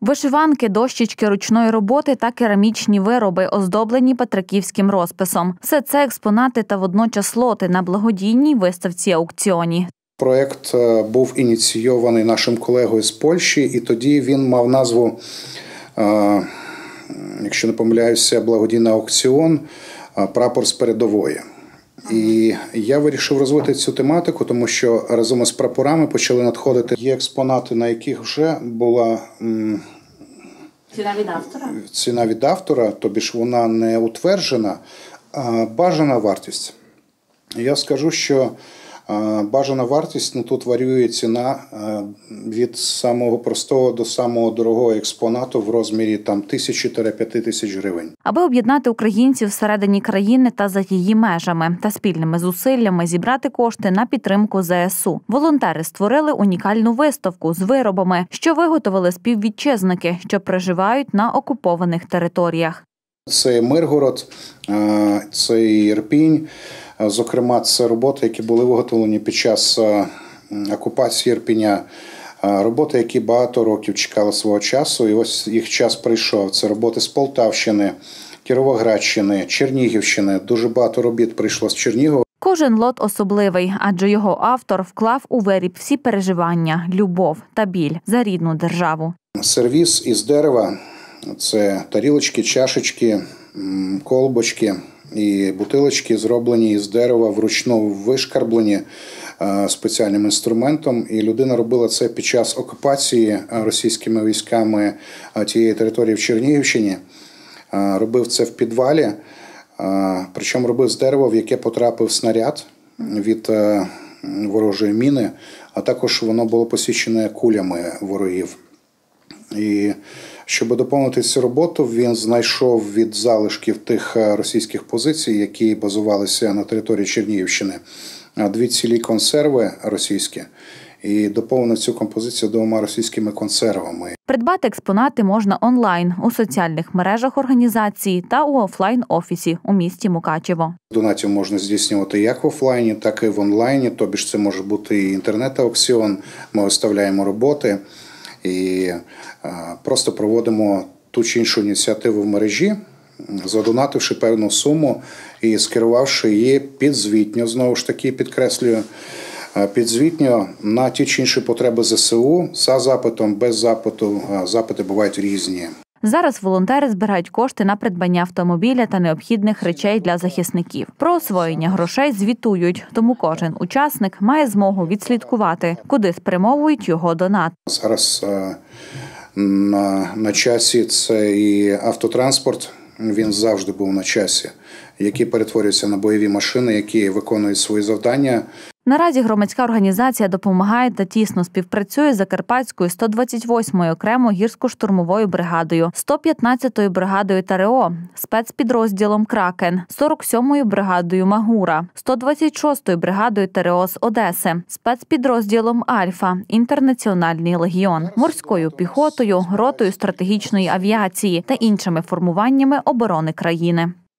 Вишиванки, дощечки ручної роботи та керамічні вироби, оздоблені петриківським розписом. Все це експонати та водночас лоти на благодійній виставці-аукціоні. Проєкт був ініційований нашим колегою з Польщі, і тоді він мав назву, якщо не помиляюся, благодійний аукціон «Прапор з передової». І я вирішив розвити цю тематику, тому що разом із прапорами почали надходити. Є експонати, на яких вже була ціна від автора, тобі ж вона не утверджена, а бажана вартість. Я скажу, що бажана вартість, тут варіює ціна від самого простого до самого дорогого експонату в розмірі 1000–5 тисяч гривень. Аби об'єднати українців всередині країни та за її межами та спільними зусиллями зібрати кошти на підтримку ЗСУ. Волонтери створили унікальну виставку з виробами, що виготовили співвітчизники, що проживають на окупованих територіях. Це Миргород, це Ірпінь. Зокрема, це роботи, які були виготовлені під час окупації Ірпіня. Роботи, які багато років чекали свого часу, і ось їх час прийшов. Це роботи з Полтавщини, Кіровоградщини, Чернігівщини. Дуже багато робіт прийшло з Чернігова. Кожен лот особливий, адже його автор вклав у виріб всі переживання, любов та біль за рідну державу. Сервіз із дерева – це тарілочки, чашечки, колбочки і бутилочки, зроблені із дерева, вручну вишкарблені спеціальним інструментом. І людина робила це під час окупації російськими військами тієї території в Чернігівщині. Робив це в підвалі, причому робив з дерева, в яке потрапив снаряд від ворожої міни, а також воно було посічене кулями ворогів. І щоб доповнити цю роботу, він знайшов від залишків тих російських позицій, які базувалися на території Чернігівщини, 2 цілі консерви російські, і доповнив цю композицію 2 російськими консервами. Придбати експонати можна онлайн, у соціальних мережах організації та у офлайн-офісі у місті Мукачево. Донатів можна здійснювати як в офлайні, так і в онлайні, тобі ж це може бути і інтернет-аукціон, ми виставляємо роботи. І просто проводимо ту чи іншу ініціативу в мережі, задонативши певну суму і скерувавши її підзвітньо, знову ж таки підкреслюю, підзвітньо на ті чи інші потреби ЗСУ, за запитом, без запиту, запити бувають різні. Зараз волонтери збирають кошти на придбання автомобіля та необхідних речей для захисників. Про освоєння грошей звітують, тому кожен учасник має змогу відслідкувати, куди спрямовують його донат. Зараз на часі це і автотранспорт, він завжди був на часі, які перетворюються на бойові машини, які виконують свої завдання. Наразі громадська організація допомагає та тісно співпрацює з Закарпатською 128-ю окремо гірсько-штурмовою бригадою, 115-ю бригадою ТРО, спецпідрозділом «Кракен», 47-ю бригадою «Магура», 126-ю бригадою ТРО з Одеси, спецпідрозділом «Альфа», «Інтернаціональний легіон», морською піхотою, ротою стратегічної авіації та іншими формуваннями оборони країни.